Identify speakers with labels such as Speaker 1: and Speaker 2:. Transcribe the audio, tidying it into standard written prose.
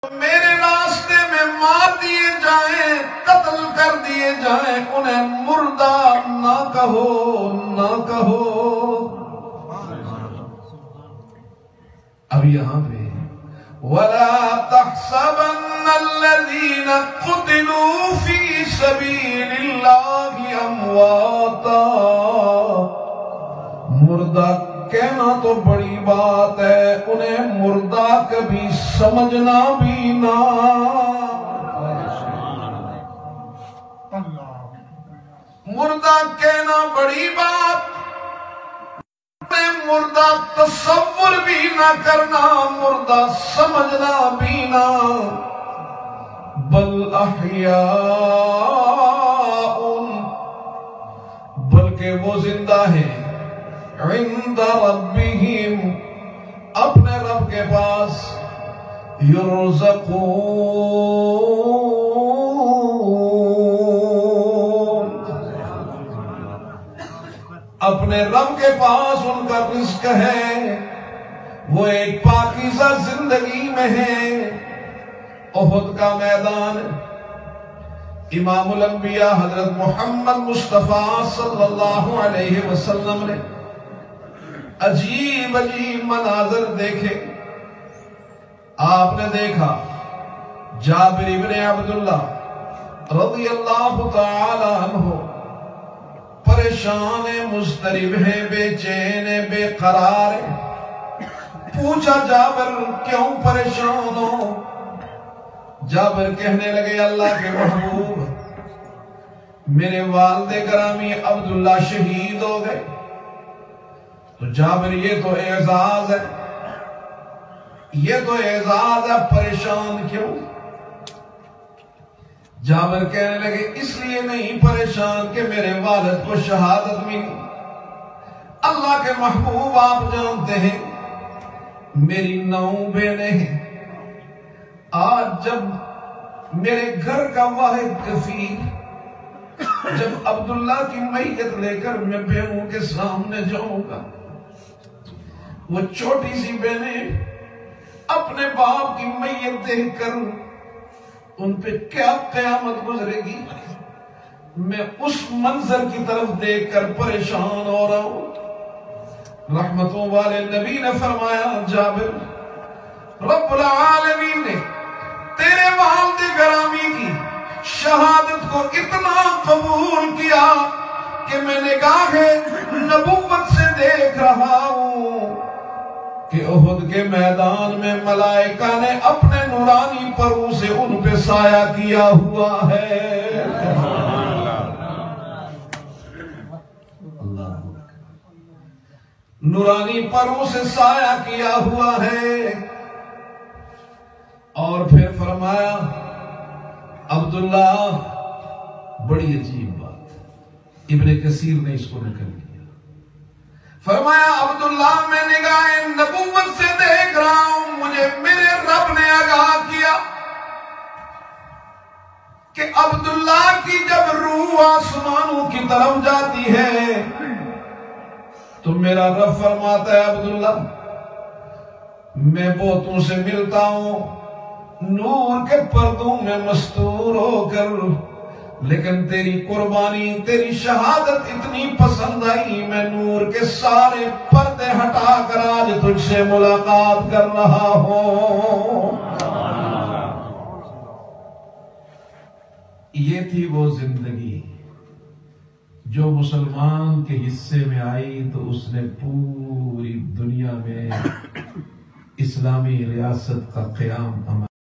Speaker 1: میرے راستے میں مار دیے جائیں، قتل کر دیے جائیں، انہیں مردہ نہ کہو، نہ کہو۔ اب یہاں پہ وَلَا تَحْسَبَنَّ الَّذِينَ قُتِلُوا فِي سَبِيلِ اللَّهِ أَمْوَاتًا۔ مردہ کہنا تو بڑی بات ہے، انہیں مردہ کبھی سمجھنا بھی نہ۔ مردہ کہنا بڑی بات، مردہ تصور بھی نہ کرنا، مردہ سمجھنا بھی نہ۔ بل احیاء، بلکہ وہ زندہ ہیں، عند ربہم، اپنے رب کے پاس، یرزقون، اپنے رب کے پاس ان کا رزق ہے، وہ ایک پاکیزہ زندگی میں ہے۔ احد کا میدان، امام الانبیاء حضرت محمد مصطفیٰ صلی اللہ علیہ وسلم نے عجیب عجیب مناظر دیکھے۔ آپ نے دیکھا جابر ابن عبداللہ رضی اللہ تعالی عنہ پریشان مضطرب ہے، بے چین ہے، بے قرار ہے۔ پوچھا جابر کیوں پریشان ہو؟ جابر کہنے لگے اللہ کے محبوب، میرے والد گرامی عبداللہ شہید ہو گئے۔ تو جابر یہ تو اعزاز ہے، یہ تو اعزاز ہے، پریشان کیوں؟ جابر کہنے لگے اس لیے نہیں پریشان کہ میرے والد کو شہادت ملی۔ اللہ کے محبوب آپ جانتے ہیں میری 9 بہنیں ہیں، آج جب میرے گھر کا واحد کفیل جب عبداللہ کی میت لے کر میں بہنوں کے سامنے جاؤں گا، وہ چھوٹی سی بہنیں اپنے باپ کی میت دیکھ کر ان پہ کیا قیامت گزرے گی، میں اس منظر کی طرف دیکھ کر پریشان ہو رہا ہوں۔ رحمتوں والے نبی نے فرمایا جابر، رب العالمین نے تیرے والد گرامی کی شہادت کو اتنا قبول کیا کہ میں نگاہ نبوت سے دیکھ رہا ہوں کہ احد کے میدان میں ملائکہ نے اپنے نورانی پروں سے ان پہ سایہ کیا ہوا ہے۔ نورانی پروں سے سایہ کیا ہوا ہے۔ اور پھر فرمایا عبداللہ، بڑی عجیب بات، ابن کثیر نے اس کو نقل کیا، فرمایا عبداللہ میں نگاہ نبوت سے دیکھ رہا ہوں، مجھے میرے رب نے آگاہ کیا کہ عبداللہ کی جب روح آسمانوں کی طرف جاتی ہے تو میرا رب فرماتا ہے عبداللہ میں بہتوں سے ملتا ہوں نور کے پردوں میں مستور ہو کر، لیکن تیری قربانی، تیری شہادت اتنی پسند آئی، میں نور کے سارے پردے ہٹا کر آج تجھ سے ملاقات کر رہا ہوں۔ یہ تھی وہ زندگی جو مسلمان کے حصے میں آئی تو اس نے پوری دنیا میں اسلامی ریاست کا قیام